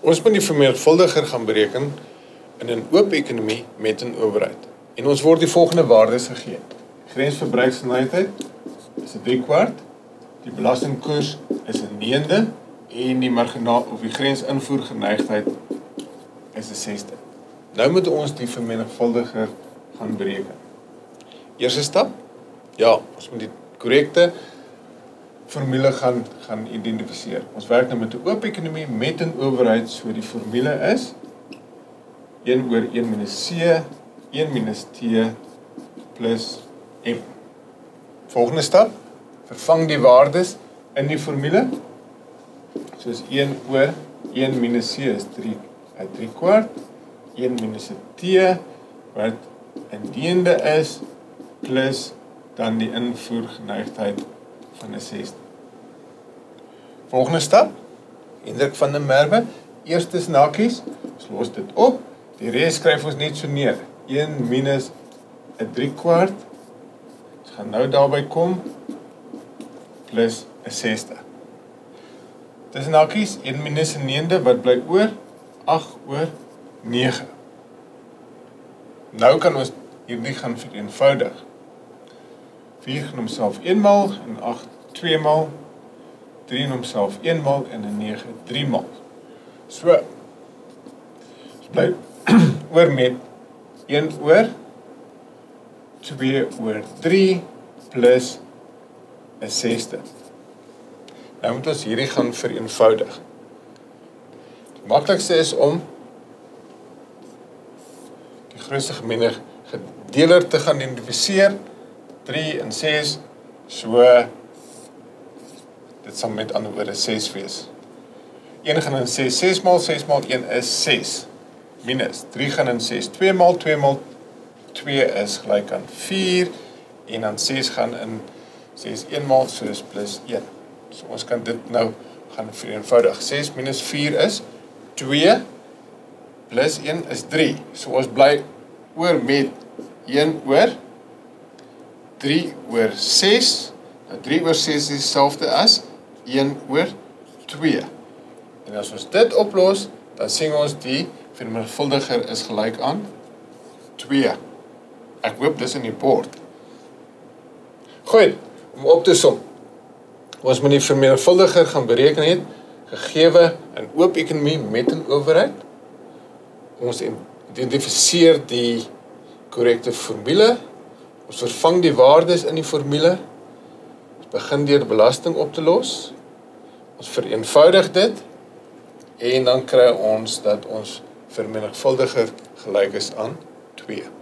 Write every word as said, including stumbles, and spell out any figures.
Ons moet die vermenigvuldiger gaan bereken in 'n oop ekonomie met 'n owerheid. En ons word die volgende waardes gegee. Grensverbruiksgeneigtheid is 'n drie kwart, die belastingkoers is 'n neende en die marginaal of die grensinvoergeneigtheid is 'n sesde. Nou moet ons die vermenigvuldiger gaan bereken. Eerste stap, ja, ons moet die korrekte formule gaan, gaan identifiseer. Ons werk nou met 'n oop ekonomie met 'n owerheid, so die formule is een oor een minus C, een minus T plus M. Volgende stap, vervang die waardes in die formule, soos een oor een minus C is drie, drie kwart, een minus T wat 'n neende is, plus dan die invoergeneigtheid van 'n sesde. Volgende stap, Hendrik van der Merwe, eerste snakies, ons los dit op, die res skryf ons net so neer, een minus 'n drie kwart, ons gaan nou daarby kom, plus 'n sesde. Tussen hakies, een minus 'n neende, wat bly oor? agt oor nege. Nou kan ons hierdie gaan vereenvoudig. vier gaan homself eenmaal, en agt tweemaal, drie gaan homself eenmaal, en 'n nege driemaal. So, ons bly oor met een oor, twee oor drie, plus 'n sesde. Nou moet ons hierdie gaan vereenvoudig. Die maklikste is om die grootste gemene gedeeler te gaan identifiseer, drie en ses, so, dit sal met ander woorde ses wees. een gaan in ses, ses maal, ses maal een is ses, minus, drie gaan in ses, twee maal, twee maal twee is gelyk aan vier, en dan ses gaan in ses, een maal, so is plus een. So ons kan dit nou gaan vereenvoudig. ses minus vier is twee, plus een is drie. So ons bly oor met een oor, drie oor ses, nou drie oor ses is dieselfde as een oor twee. En as ons dit oplos, dan sien ons die vermenigvuldiger is gelyk aan twee. Ek hoop dis in die bord. Goed, om op te som. Ons moet die vermenigvuldiger gaan bereken het, gegewe 'n oop ekonomie met 'n owerheid. Ons identifiseer die korrekte formule. Ons vervang die waardes in die formule. Ons begin deur belasting op te los. Ons vereenvoudig dit. En dan kry ons dat ons vermenigvuldiger gelyk is aan twee.